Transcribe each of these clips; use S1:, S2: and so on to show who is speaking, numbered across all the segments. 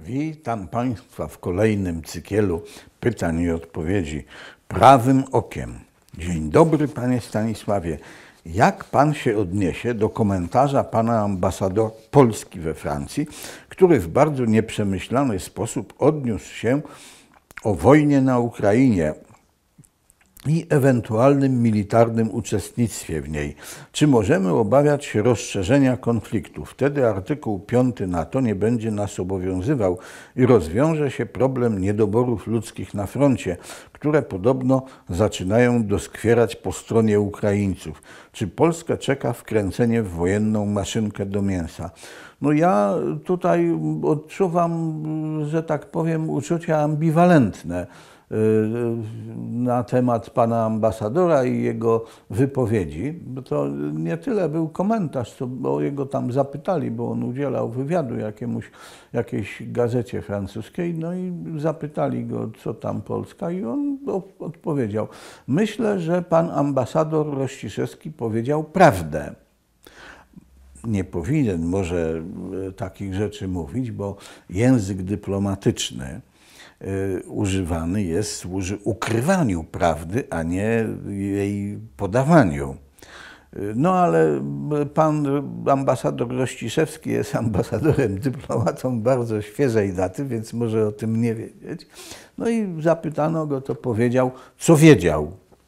S1: Witam Państwa w kolejnym cykielu pytań i odpowiedzi prawym okiem. Dzień dobry, Panie Stanisławie. Jak Pan się odniesie do komentarza Pana ambasadora Polski we Francji, który w bardzo nieprzemyślany sposób odniósł się o wojnie na Ukrainie i ewentualnym militarnym uczestnictwie w niej? Czy możemy obawiać się rozszerzenia konfliktu? Wtedy artykuł 5 NATO nie będzie nas obowiązywał i rozwiąże się problem niedoborów ludzkich na froncie, które podobno zaczynają doskwierać po stronie Ukraińców. Czy Polskę czeka wkręcenie w wojenną maszynkę do mięsa? No ja tutaj odczuwam, że tak powiem, uczucia ambiwalentne na temat pana ambasadora i jego wypowiedzi. Bo to nie tyle był komentarz, co bo jego tam zapytali, bo on udzielał wywiadu jakiejś gazecie francuskiej, no i zapytali go, co tam Polska, i on odpowiedział. Myślę, że pan ambasador Rościszewski powiedział prawdę. Nie powinien może takich rzeczy mówić, bo język dyplomatyczny używany jest, służy ukrywaniu prawdy, a nie jej podawaniu. No ale pan ambasador Rościszewski jest ambasadorem, dyplomatą bardzo świeżej daty, więc może o tym nie wiedzieć. No i zapytano go, to powiedział, co wiedział.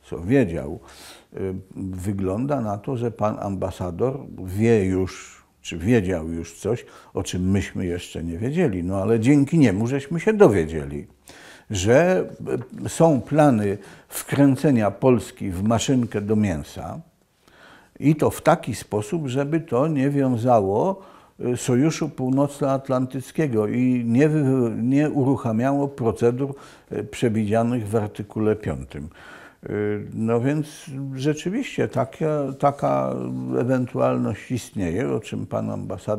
S1: Wygląda na to, że pan ambasador wie już, czy wiedział już coś, o czym myśmy jeszcze nie wiedzieli. No ale dzięki niemu żeśmy się dowiedzieli, że są plany wkręcenia Polski w maszynkę do mięsa i to w taki sposób, żeby to nie wiązało Sojuszu Północnoatlantyckiego i nie uruchamiało procedur przewidzianych w artykule 5. No więc rzeczywiście taka ewentualność istnieje, o czym pan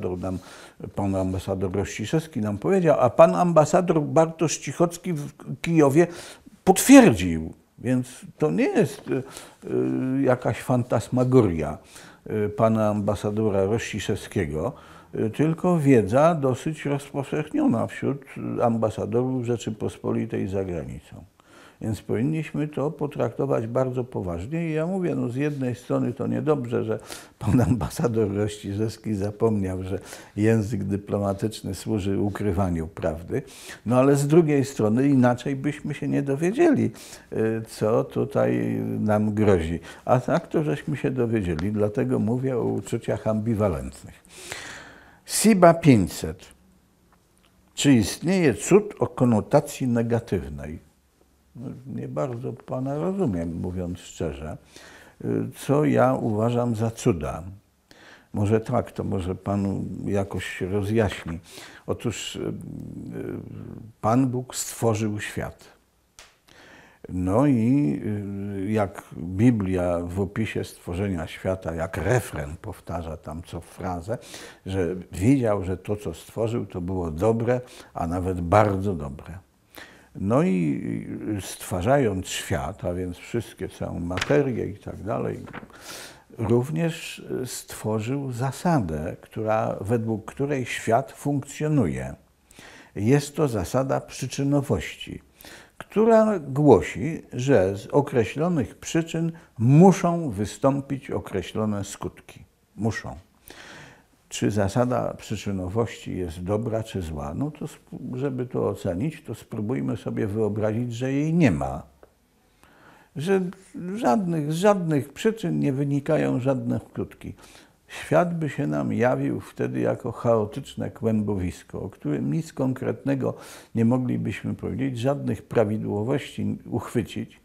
S1: ambasador Rościszewski nam powiedział, a pan ambasador Bartosz Cichocki w Kijowie potwierdził. Więc to nie jest jakaś fantasmagoria pana ambasadora Rościszewskiego, tylko wiedza dosyć rozpowszechniona wśród ambasadorów Rzeczypospolitej za granicą. Więc powinniśmy to potraktować bardzo poważnie. I ja mówię, no z jednej strony to niedobrze, że pan ambasador Rościszewski zapomniał, że język dyplomatyczny służy ukrywaniu prawdy, no ale z drugiej strony inaczej byśmy się nie dowiedzieli, co tutaj nam grozi. A tak to żeśmy się dowiedzieli, dlatego mówię o uczuciach ambiwalentnych. SIBA 500. Czy istnieje cud o konotacji negatywnej? Nie bardzo pana rozumiem, mówiąc szczerze, co ja uważam za cuda. Może tak, to może panu jakoś rozjaśni. Otóż Pan Bóg stworzył świat. No i jak Biblia w opisie stworzenia świata, jak refren powtarza tam co frazę, że wiedział, że to, co stworzył, to było dobre, a nawet bardzo dobre. No i stwarzając świat, a więc całą materię i tak dalej, również stworzył zasadę, według której świat funkcjonuje. Jest to zasada przyczynowości, która głosi, że z określonych przyczyn muszą wystąpić określone skutki. Muszą. Czy zasada przyczynowości jest dobra czy zła? No to żeby to ocenić, to spróbujmy sobie wyobrazić, że jej nie ma. Że z żadnych przyczyn nie wynikają żadne skutki. Świat by się nam jawił wtedy jako chaotyczne kłębowisko, o którym nic konkretnego nie moglibyśmy powiedzieć, żadnych prawidłowości uchwycić.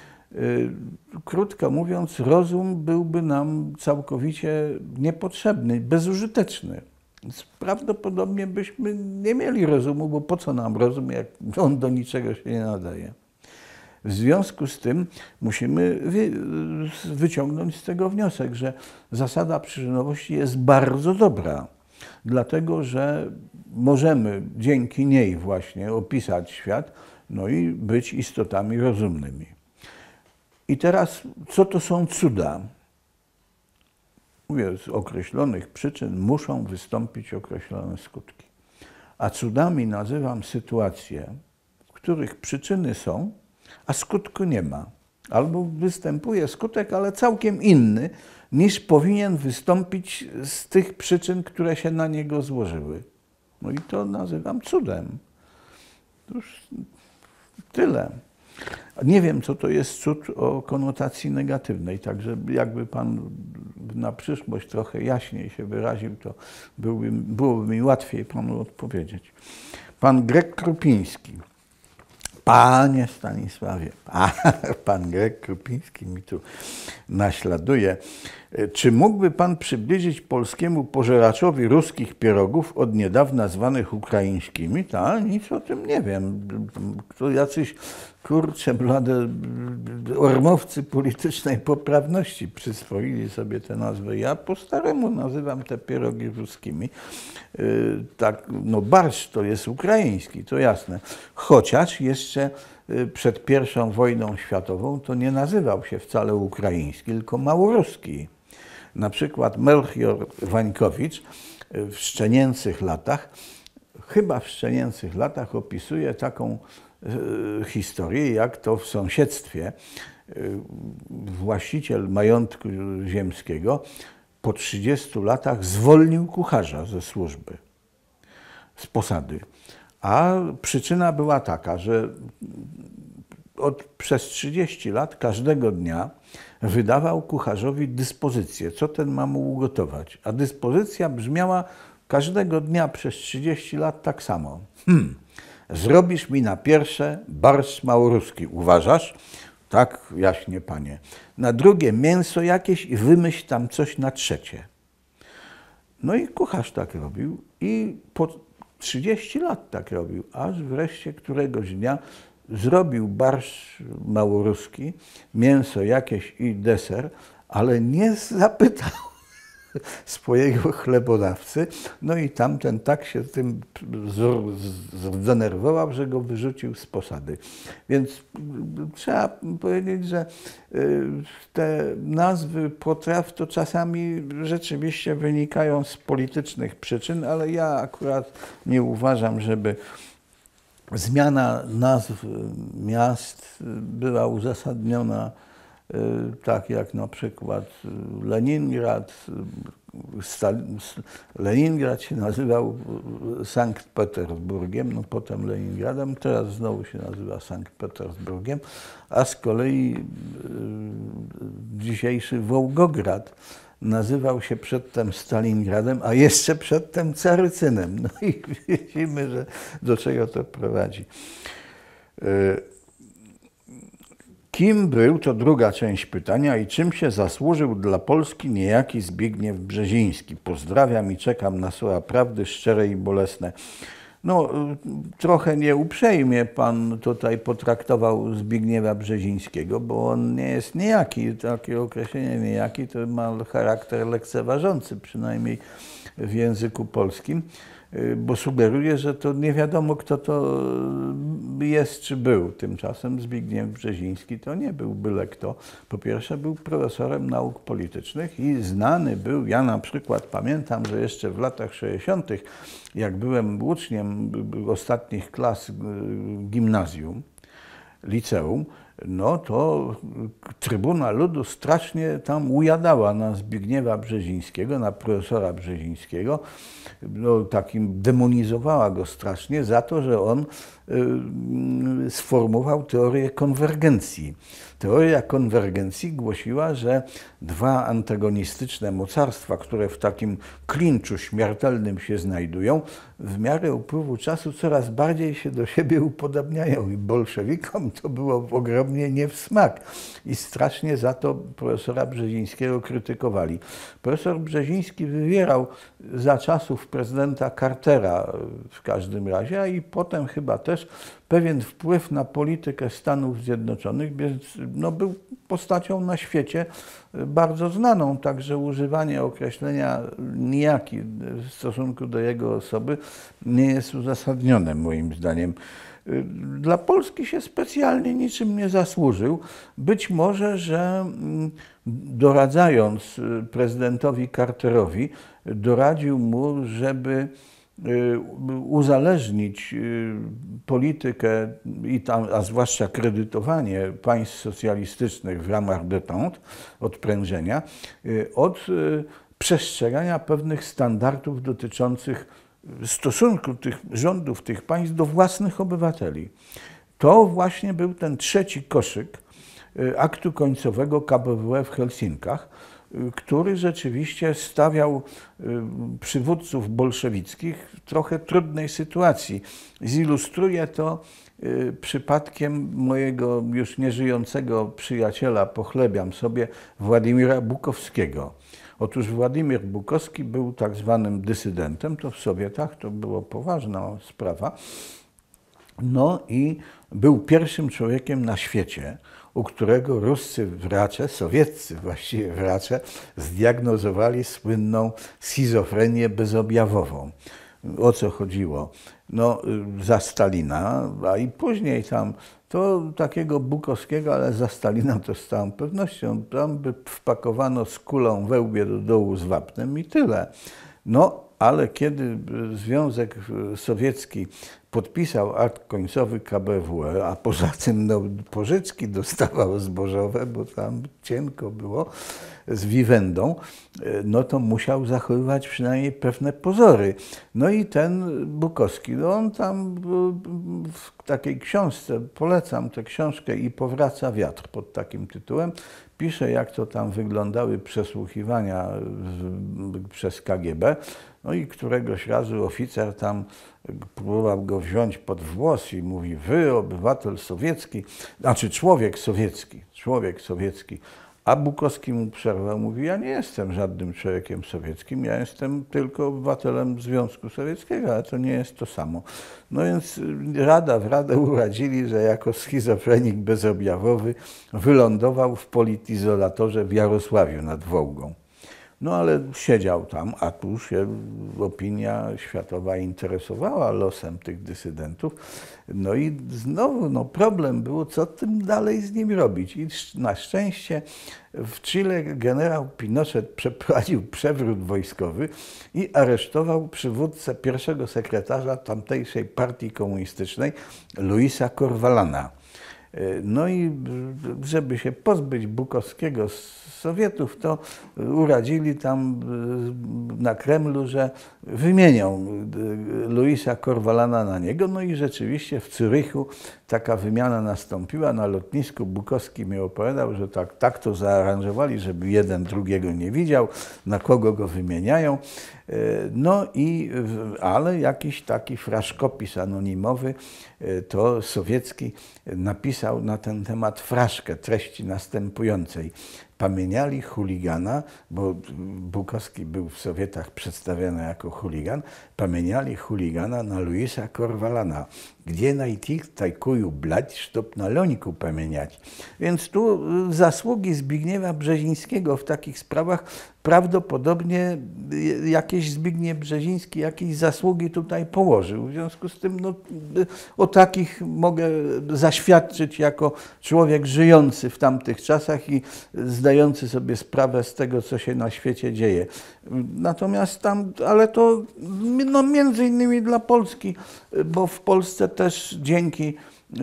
S1: Krótko mówiąc, rozum byłby nam całkowicie niepotrzebny, bezużyteczny. Więc prawdopodobnie byśmy nie mieli rozumu, bo po co nam rozum, jak on do niczego się nie nadaje. W związku z tym musimy wyciągnąć z tego wniosek, że zasada przyczynowości jest bardzo dobra, dlatego że możemy dzięki niej właśnie opisać świat, no i być istotami rozumnymi. I teraz, co to są cuda? Mówię, z określonych przyczyn muszą wystąpić określone skutki. A cudami nazywam sytuacje, w których przyczyny są, a skutku nie ma. Albo występuje skutek, ale całkiem inny, niż powinien wystąpić z tych przyczyn, które się na niego złożyły. No i to nazywam cudem. Już tyle. Nie wiem, co to jest cud o konotacji negatywnej, także jakby pan na przyszłość trochę jaśniej się wyraził, to byłoby mi łatwiej panu odpowiedzieć. Pan Grek Krupiński. Panie Stanisławie, pan Grek Krupiński mi tu naśladuje. Czy mógłby pan przybliżyć polskiemu pożeraczowi ruskich pierogów od niedawna zwanych ukraińskimi? Tak, nic o tym nie wiem. To jacyś, kurczę blade, ormowcy politycznej poprawności przyswoili sobie tę nazwę. Ja po staremu nazywam te pierogi ruskimi. Tak, no barszcz to jest ukraiński, to jasne. Chociaż jeszcze przed I wojną światową to nie nazywał się wcale ukraiński, tylko małoruski. Na przykład Melchior Wańkowicz w Szczenięcych latach, chyba w Szczenięcych latach opisuje taką historię, jak to w sąsiedztwie właściciel majątku ziemskiego po 30 latach zwolnił kucharza ze służby, z posady. A przyczyna była taka, że przez 30 lat każdego dnia wydawał kucharzowi dyspozycję, co ten ma mu ugotować. A dyspozycja brzmiała każdego dnia przez 30 lat tak samo. Zrobisz mi na pierwsze barszcz małoruski, uważasz? Tak, jaśnie panie. Na drugie mięso jakieś i wymyśl tam coś na trzecie. No i kucharz tak robił i po 30 lat tak robił, aż wreszcie któregoś dnia zrobił barszcz małoruski, mięso jakieś i deser, ale nie zapytał swojego chlebodawcy. No i tamten tak się tym zdenerwował, że go wyrzucił z posady. Więc trzeba powiedzieć, że te nazwy potraw to czasami rzeczywiście wynikają z politycznych przyczyn, ale ja akurat nie uważam, żeby zmiana nazw miast była uzasadniona, tak jak na przykład Leningrad. Leningrad się nazywał Sankt Petersburgiem, no potem Leningradem, teraz znowu się nazywa Sankt Petersburgiem, a z kolei dzisiejszy Wołgograd nazywał się przedtem Stalingradem, a jeszcze przedtem Carycynem. No i widzimy, że do czego to prowadzi. Kim był, to druga część pytania, i czym się zasłużył dla Polski niejaki Zbigniew Brzeziński? Pozdrawiam i czekam na słowa prawdy szczere i bolesne. No, trochę nieuprzejmie pan tutaj potraktował Zbigniewa Brzezińskiego, bo on nie jest niejaki. Takie określenie niejaki to ma charakter lekceważący, przynajmniej w języku polskim, bo sugeruje, że to nie wiadomo, kto to jest czy był. Tymczasem Zbigniew Brzeziński to nie był byle kto. Po pierwsze był profesorem nauk politycznych i znany był, ja na przykład pamiętam, że jeszcze w latach 60., jak byłem uczniem ostatnich klas gimnazjum, liceum, no to Trybuna Ludu strasznie tam ujadała na Zbigniewa Brzezińskiego, na profesora Brzezińskiego. No, takim demonizowała go strasznie za to, że on sformułował teorię konwergencji. Teoria konwergencji głosiła, że dwa antagonistyczne mocarstwa, które w takim klinczu śmiertelnym się znajdują, w miarę upływu czasu coraz bardziej się do siebie upodabniają i bolszewikom to było ogromnie nie w smak i strasznie za to profesora Brzezińskiego krytykowali. Profesor Brzeziński wywierał za czasów prezydenta Cartera w każdym razie, a i potem chyba też pewien wpływ na politykę Stanów Zjednoczonych, więc no, był postacią na świecie bardzo znaną, także używanie określenia nijaki w stosunku do jego osoby nie jest uzasadnione moim zdaniem. Dla Polski się specjalnie niczym nie zasłużył. Być może, że doradzając prezydentowi Carterowi, doradził mu, żeby uzależnić politykę, a zwłaszcza kredytowanie państw socjalistycznych w ramach détente, odprężenia, od przestrzegania pewnych standardów dotyczących stosunku tych rządów, tych państw do własnych obywateli. To właśnie był ten trzeci koszyk aktu końcowego KBWE w Helsinkach, który rzeczywiście stawiał przywódców bolszewickich w trochę trudnej sytuacji. Zilustruję to przypadkiem mojego już nieżyjącego przyjaciela, pochlebiam sobie, Władimira Bukowskiego. Otóż Władimir Bukowski był tak zwanym dysydentem, to w Sowietach to była poważna sprawa. No i był pierwszym człowiekiem na świecie, u którego ruscy wracze, sowieccy właściwie wracze, zdiagnozowali słynną schizofrenię bezobjawową. O co chodziło? No, za Stalina, a i później tam, to takiego Bukowskiego, ale za Stalina to z całą pewnością, tam by wpakowano z kulą we łbie do dołu z wapnem i tyle. No, ale kiedy Związek Sowiecki podpisał akt końcowy KBWE, a poza tym no, pożyczki dostawał zbożowe, bo tam cienko było, z wiwendą, no to musiał zachowywać przynajmniej pewne pozory. No i ten Bukowski, no on tam w takiej książce, polecam tę książkę I powraca wiatr pod takim tytułem, pisze, jak to tam wyglądały przesłuchiwania przez KGB. No i któregoś razu oficer tam próbował go wziąć pod włos i mówi: wy, obywatel sowiecki, znaczy człowiek sowiecki. A Bukowski mu przerwał, mówi: ja nie jestem żadnym człowiekiem sowieckim, ja jestem tylko obywatelem Związku Sowieckiego, ale to nie jest to samo. No więc w radę uradzili, że jako schizofrenik bezobjawowy wylądował w politizolatorze w Jarosławiu nad Wołgą. No ale siedział tam, a tu się opinia światowa interesowała losem tych dysydentów. No i znowu no, problem było, co tym dalej z nim robić. I na szczęście w Chile generał Pinochet przeprowadził przewrót wojskowy i aresztował przywódcę, pierwszego sekretarza tamtejszej partii komunistycznej, Luisa Corvalana. No i żeby się pozbyć Bukowskiego z Sowietów, to uradzili tam na Kremlu, że wymienią Luisa Corvalana na niego. No i rzeczywiście w Zurychu taka wymiana nastąpiła. Na lotnisku Bukowski mi opowiadał, że tak to zaaranżowali, żeby jeden drugiego nie widział, na kogo go wymieniają. No i, ale jakiś taki fraszkopis anonimowy, to sowiecki, napisał na ten temat fraszkę treści następującej. Pamieniali chuligana, bo Bukowski był w Sowietach przedstawiany jako chuligan, pamieniali chuligana na Luisa Corvalana. Gdzie najти tajkuju blać, sztop na lońku pamieniać. Więc tu zasługi Zbigniewa Brzezińskiego w takich sprawach prawdopodobnie jakieś Zbigniew Brzeziński jakieś zasługi tutaj położył. W związku z tym no, o takich mogę zaświadczyć jako człowiek żyjący w tamtych czasach i zdający sobie sprawę z tego, co się na świecie dzieje. Natomiast tam, ale to no, między innymi dla Polski, bo w Polsce też dzięki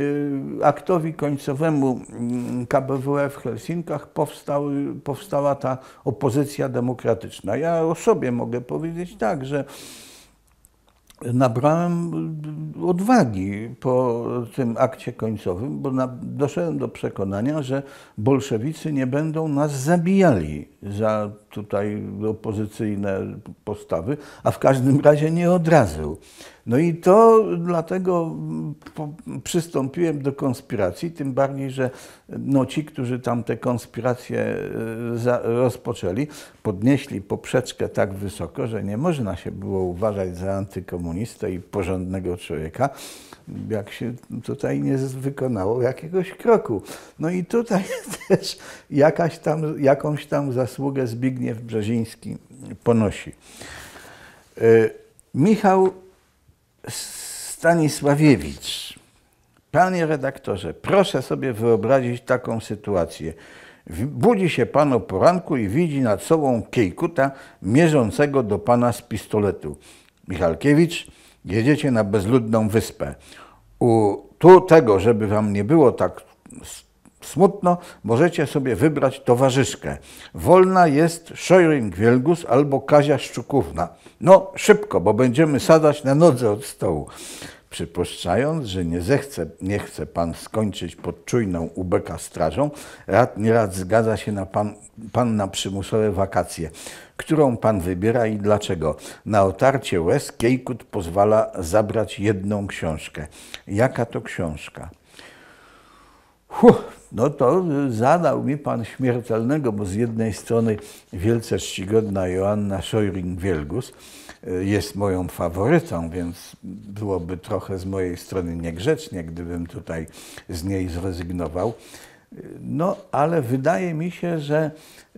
S1: aktowi końcowemu KBWE w Helsinkach powstała ta opozycja demokratyczna. Ja o sobie mogę powiedzieć tak, że nabrałem odwagi po tym akcie końcowym, bo doszedłem do przekonania, że bolszewicy nie będą nas zabijali za tutaj opozycyjne postawy, a w każdym razie nie od razu. No i to dlatego przystąpiłem do konspiracji, tym bardziej, że no, ci, którzy tam te konspiracje rozpoczęli, podnieśli poprzeczkę tak wysoko, że nie można się było uważać za antykomunistę i porządnego człowieka, jak się tutaj nie wykonało jakiegoś kroku. No i tutaj też jakąś tam zasługę Zbigniew Brzeziński ponosi. Michał Stanisławiewicz. Panie redaktorze, proszę sobie wyobrazić taką sytuację. Budzi się pan o poranku i widzi nad sobą Kiejkuta mierzącego do pana z pistoletu. Michalkiewicz, jedziecie na bezludną wyspę. Tu tego, żeby wam nie było tak smutno, możecie sobie wybrać towarzyszkę. Wolna jest Szojring-Wielgus albo Kazia Szczukówna. No szybko, bo będziemy sadać na nodze od stołu. Przypuszczając, że nie chce pan skończyć pod czujną u beka strażą, nieraz zgadza się pan na przymusowe wakacje. Którą pan wybiera i dlaczego? Na otarcie łez Kiejkut pozwala zabrać jedną książkę. Jaka to książka? No to zadał mi pan śmiertelnego, bo z jednej strony wielce czcigodna Joanna Szojring-Wielgus jest moją faworytą, więc byłoby trochę z mojej strony niegrzecznie, gdybym tutaj z niej zrezygnował. No, ale wydaje mi się, że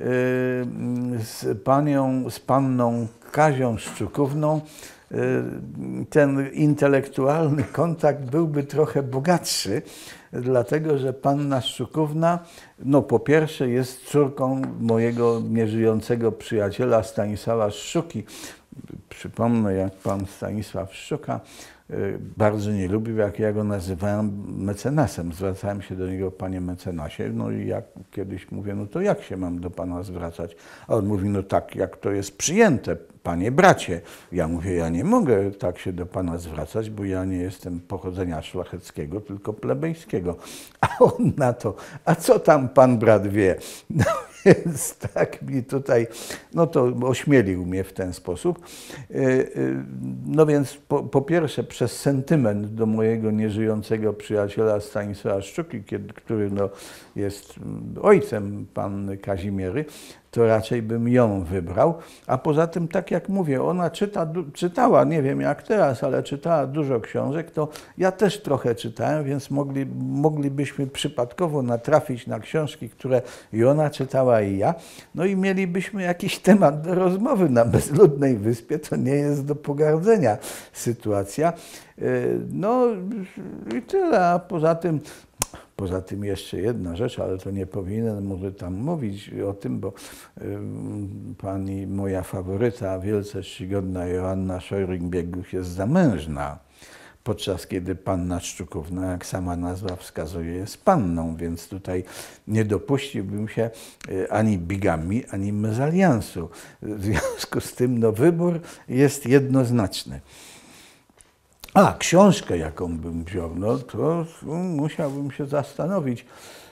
S1: z panną Kazią Szczukówną ten intelektualny kontakt byłby trochę bogatszy, dlatego że panna Szczukówna, no po pierwsze jest córką mojego nieżyjącego przyjaciela Stanisława Szczuki. Przypomnę, jak pan Stanisław Szczuka bardzo nie lubił, jak ja go nazywałem mecenasem. Zwracałem się do niego, panie mecenasie. No i jak kiedyś mówię, no to jak się mam do pana zwracać? A on mówi, no tak, jak to jest przyjęte, panie bracie. Ja mówię, ja nie mogę tak się do pana zwracać, bo ja nie jestem pochodzenia szlacheckiego, tylko plebejskiego. A on na to, a co tam pan brat wie? No więc tak mi tutaj, no to ośmielił mnie w ten sposób. No więc po pierwsze przez sentyment do mojego nieżyjącego przyjaciela Stanisława Szczuki, który no, jest ojcem panny Kazimiery, to raczej bym ją wybrał. A poza tym, tak jak mówię, ona czytała, nie wiem jak teraz, ale czytała dużo książek, to ja też trochę czytałem, więc moglibyśmy przypadkowo natrafić na książki, które i ona czytała, i ja. No i mielibyśmy jakiś temat do rozmowy na bezludnej wyspie. To nie jest do pogardzenia sytuacja. No i tyle, a poza tym jeszcze jedna rzecz, ale to nie powinienem może tam mówić o tym, bo pani moja faworyta, wielce czcigodna Joanna Szojring-Wielgus jest zamężna, podczas kiedy panna Szczukówna, jak sama nazwa wskazuje, jest panną, więc tutaj nie dopuściłbym się ani bigamii, ani mezaliansu. W związku z tym no, wybór jest jednoznaczny. A, książkę jaką bym wziął, no to musiałbym się zastanowić.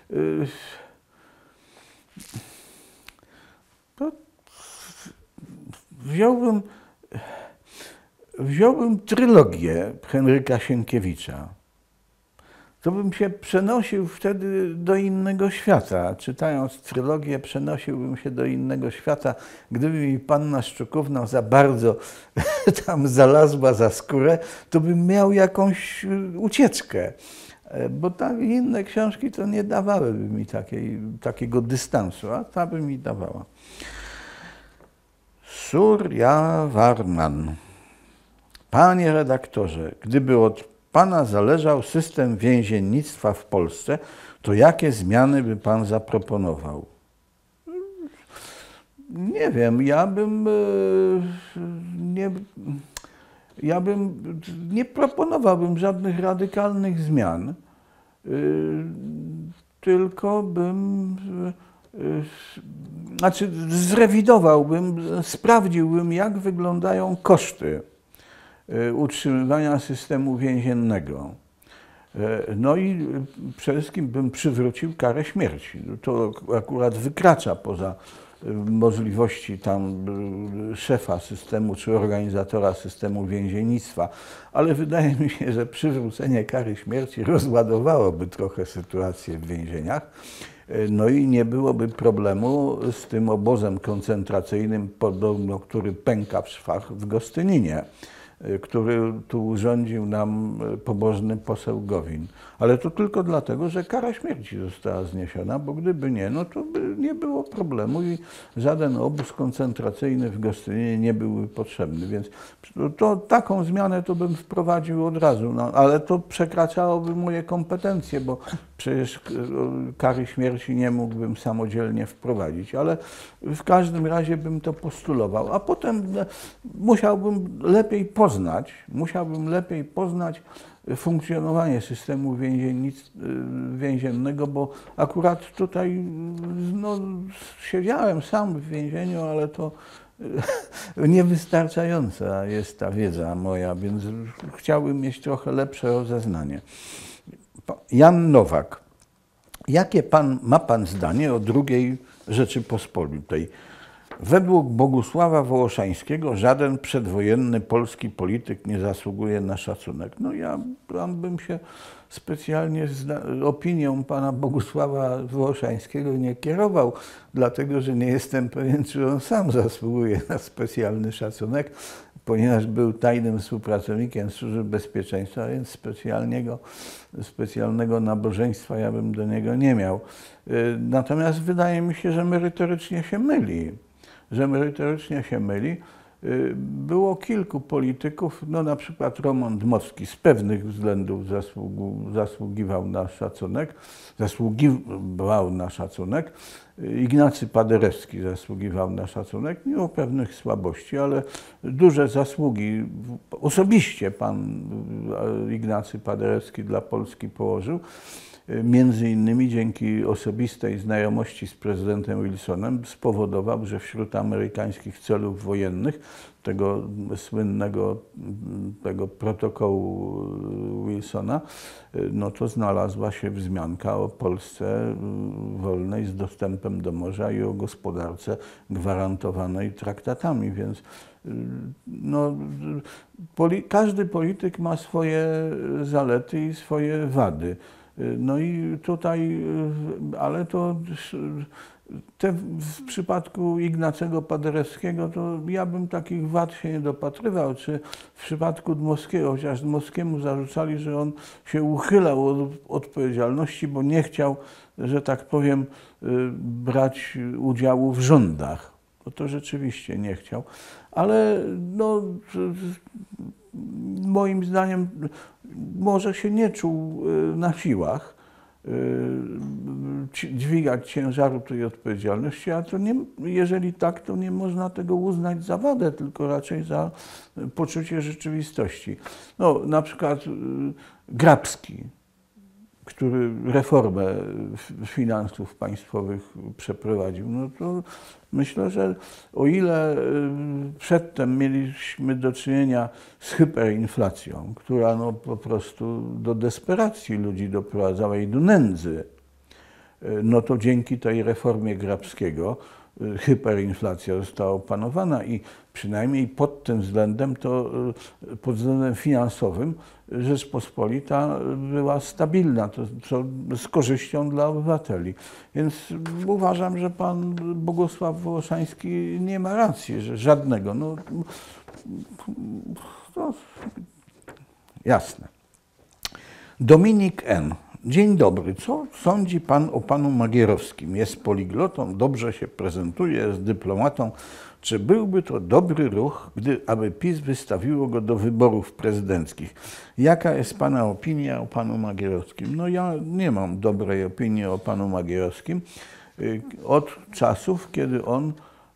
S1: To wziąłbym trylogię Henryka Sienkiewicza. To bym się przenosił wtedy do innego świata. Czytając trylogię, przenosiłbym się do innego świata. Gdyby mi panna Szczukówna za bardzo tam zalazła za skórę, to bym miał jakąś ucieczkę. Bo tam inne książki to nie dawałyby mi takiego dystansu, a ta by mi dawała. Surya Varman. Panie redaktorze, gdyby od pana zależał system więziennictwa w Polsce, to jakie zmiany by pan zaproponował? Nie wiem, ja bym nie proponowałbym żadnych radykalnych zmian, tylko bym, zrewidowałbym, sprawdziłbym, jak wyglądają koszty utrzymywania systemu więziennego. No i przede wszystkim bym przywrócił karę śmierci. To akurat wykracza poza możliwości tam szefa systemu czy organizatora systemu więziennictwa, ale wydaje mi się, że przywrócenie kary śmierci rozładowałoby trochę sytuację w więzieniach. No i nie byłoby problemu z tym obozem koncentracyjnym, podobno, który pęka w szwach w Gostyninie, który tu urządził nam pobożny poseł Gowin. Ale to tylko dlatego, że kara śmierci została zniesiona, bo gdyby nie, no to by nie było problemu i żaden obóz koncentracyjny w Gostyninie nie byłby potrzebny. Więc taką zmianę to bym wprowadził od razu, no, ale to przekraczałoby moje kompetencje, bo przecież kary śmierci nie mógłbym samodzielnie wprowadzić, ale w każdym razie bym to postulował, a potem musiałbym lepiej poznać musiałbym lepiej poznać funkcjonowanie systemu więziennego, bo akurat tutaj no, siedziałem sam w więzieniu, ale to niewystarczająca jest ta wiedza moja, więc chciałbym mieć trochę lepsze rozeznanie. Jan Nowak. Jakie ma pan zdanie o II Rzeczypospolitej? Według Bogusława Wołoszańskiego żaden przedwojenny polski polityk nie zasługuje na szacunek. No ja bym się specjalnie opinią pana Bogusława Wołoszańskiego nie kierował, dlatego że nie jestem pewien, czy on sam zasługuje na specjalny szacunek, ponieważ był tajnym współpracownikiem Służby Bezpieczeństwa, więc specjalnego nabożeństwa ja bym do niego nie miał. Natomiast wydaje mi się, że merytorycznie się myli. Było kilku polityków, no na przykład Roman Dmowski z pewnych względów zasługiwał na szacunek. Ignacy Paderewski zasługiwał na szacunek, mimo pewnych słabości, ale duże zasługi osobiście pan Ignacy Paderewski dla Polski położył. Między innymi dzięki osobistej znajomości z prezydentem Wilsonem spowodował, że wśród amerykańskich celów wojennych, tego słynnego protokołu Wilsona, no to znalazła się wzmianka o Polsce wolnej z dostępem do morza i o gospodarce gwarantowanej traktatami, więc no, każdy polityk ma swoje zalety i swoje wady. No i tutaj, ale to w przypadku Ignacego Paderewskiego to ja bym takich wad się nie dopatrywał, czy w przypadku Dmowskiego, chociaż Dmowskiemu zarzucali, że on się uchylał od odpowiedzialności, bo nie chciał, że tak powiem, brać udziału w rządach. To rzeczywiście nie chciał, ale no, moim zdaniem może się nie czuł na siłach dźwigać ciężaru tej odpowiedzialności, a to nie, jeżeli tak, to nie można tego uznać za wadę, tylko raczej za poczucie rzeczywistości. No, na przykład Grabski, który reformę finansów państwowych przeprowadził, no to myślę, że o ile przedtem mieliśmy do czynienia z hyperinflacją, która no po prostu do desperacji ludzi doprowadzała i do nędzy, no to dzięki tej reformie Grabskiego hyperinflacja została opanowana i przynajmniej pod tym względem, to pod względem finansowym Rzeczpospolita była stabilna, to z korzyścią dla obywateli. Więc uważam, że pan Bogusław Wołoszański nie ma racji, że żadnego. No, to jasne. Dominik N. Dzień dobry. Co sądzi pan o panu Magierowskim? Jest poliglotą, dobrze się prezentuje, jest dyplomatą. Czy byłby to dobry ruch, aby PiS wystawiło go do wyborów prezydenckich? Jaka jest pana opinia o panu Magierowskim? No ja nie mam dobrej opinii o panu Magierowskim od czasów, kiedy on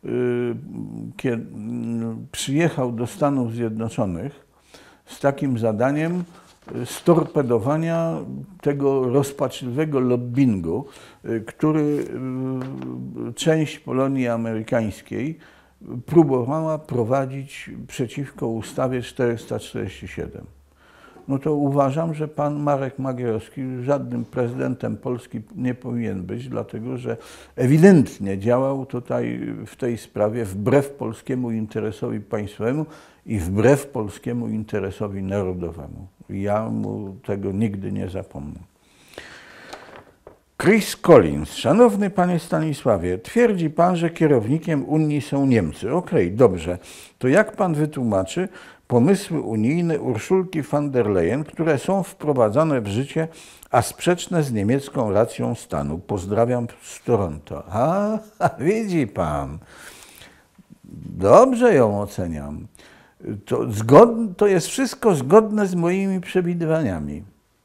S1: przyjechał do Stanów Zjednoczonych z takim zadaniem storpedowania tego rozpaczliwego lobbingu, który część Polonii amerykańskiej próbowała prowadzić przeciwko ustawie 447. No to uważam, że pan Marek Magierowski żadnym prezydentem Polski nie powinien być, dlatego że ewidentnie działał tutaj w tej sprawie wbrew polskiemu interesowi państwowemu i wbrew polskiemu interesowi narodowemu. Ja mu tego nigdy nie zapomnę. Chris Collins. Szanowny panie Stanisławie, twierdzi pan, że kierownikiem Unii są Niemcy. Okej, dobrze. To jak pan wytłumaczy pomysły unijne Urszulki von der Leyen, które są wprowadzane w życie, a sprzeczne z niemiecką racją stanu? Pozdrawiam z Toronto. A widzi pan. Dobrze ją oceniam. To jest wszystko zgodne z moimi przewidywaniami.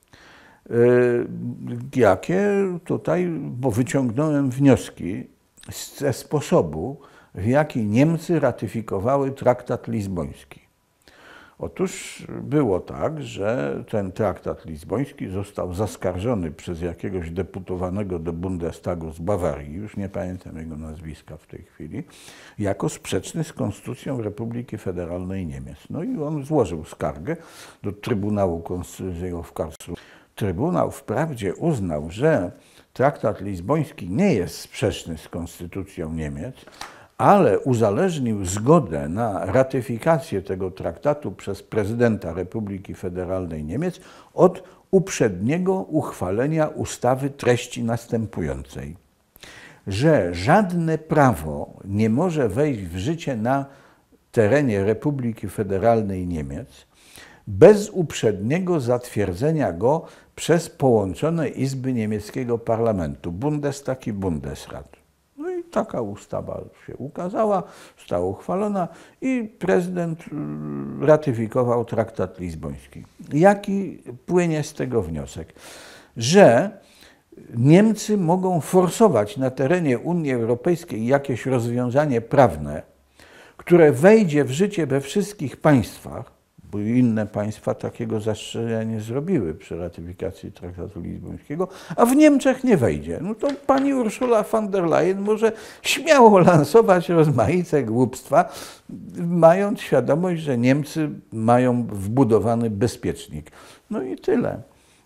S1: Jakie tutaj, bo wyciągnąłem wnioski ze sposobu, w jaki Niemcy ratyfikowały traktat lizboński. Otóż było tak, że ten traktat lizboński został zaskarżony przez jakiegoś deputowanego do Bundestagu z Bawarii, już nie pamiętam jego nazwiska w tej chwili, jako sprzeczny z Konstytucją Republiki Federalnej Niemiec. No i on złożył skargę do Trybunału Konstytucyjnego w Karlsruhe. Trybunał wprawdzie uznał, że traktat lizboński nie jest sprzeczny z Konstytucją Niemiec, ale uzależnił zgodę na ratyfikację tego traktatu przez prezydenta Republiki Federalnej Niemiec od uprzedniego uchwalenia ustawy treści następującej, że żadne prawo nie może wejść w życie na terenie Republiki Federalnej Niemiec bez uprzedniego zatwierdzenia go przez połączone izby niemieckiego parlamentu, Bundestag i Bundesrat. No i taka ustawa się ukazała, została uchwalona i prezydent ratyfikował traktat lizboński. Jaki płynie z tego wniosek? Że Niemcy mogą forsować na terenie Unii Europejskiej jakieś rozwiązanie prawne, które wejdzie w życie we wszystkich państwach, bo inne państwa takiego zastrzeżenia nie zrobiły przy ratyfikacji traktatu lizbońskiego, a w Niemczech nie wejdzie. No to pani Ursula von der Leyen może śmiało lansować rozmaite głupstwa, mając świadomość, że Niemcy mają wbudowany bezpiecznik. No i tyle.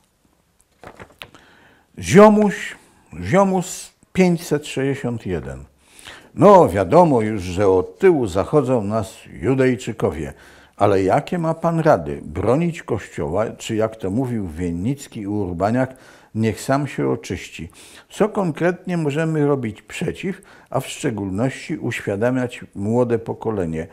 S1: Ziomus 561. No wiadomo już, że od tyłu zachodzą nas Judejczykowie. Ale jakie ma pan rady? Bronić Kościoła, czy jak to mówił Winnicki i Urbaniak, niech sam się oczyści. Co konkretnie możemy robić przeciw, a w szczególności uświadamiać młode pokolenie?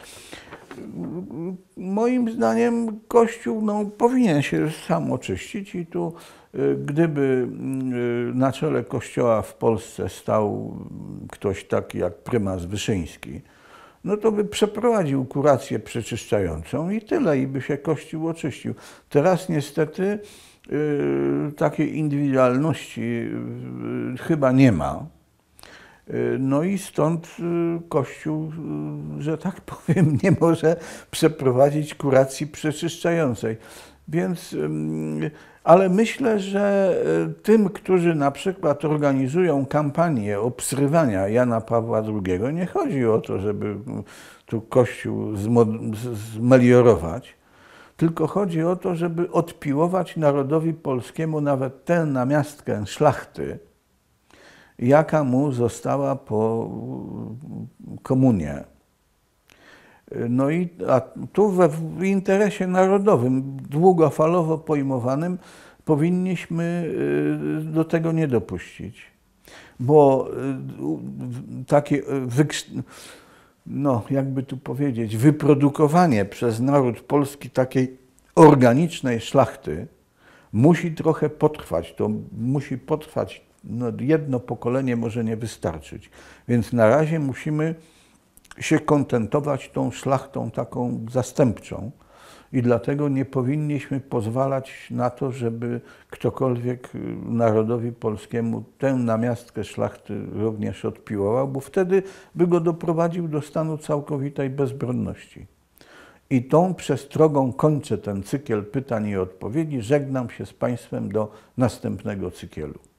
S1: Moim zdaniem Kościół powinien się sam oczyścić i tu gdyby na czele Kościoła w Polsce stał ktoś taki jak prymas Wyszyński, no to by przeprowadził kurację przeczyszczającą i tyle, i by się Kościół oczyścił. Teraz niestety takiej indywidualności chyba nie ma. No i stąd Kościół, że tak powiem, nie może przeprowadzić kuracji przeczyszczającej. Więc, ale myślę, że tym, którzy na przykład organizują kampanię obsrywania Jana Pawła II, nie chodzi o to, żeby tu Kościół zmeliorować, tylko chodzi o to, żeby odpiłować narodowi polskiemu nawet tę namiastkę szlachty, jaka mu została po komunie. No i tu w interesie narodowym, długofalowo pojmowanym, powinniśmy do tego nie dopuścić. Bo takie, no jakby tu powiedzieć, wyprodukowanie przez naród polski takiej organicznej szlachty musi trochę potrwać. To musi potrwać, no jedno pokolenie może nie wystarczyć. Więc na razie musimy się kontentować tą szlachtą taką zastępczą i dlatego nie powinniśmy pozwalać na to, żeby ktokolwiek narodowi polskiemu tę namiastkę szlachty również odpiłował, bo wtedy by go doprowadził do stanu całkowitej bezbronności. I tą przestrogą kończę ten cykl pytań i odpowiedzi. Żegnam się z Państwem do następnego cyklu.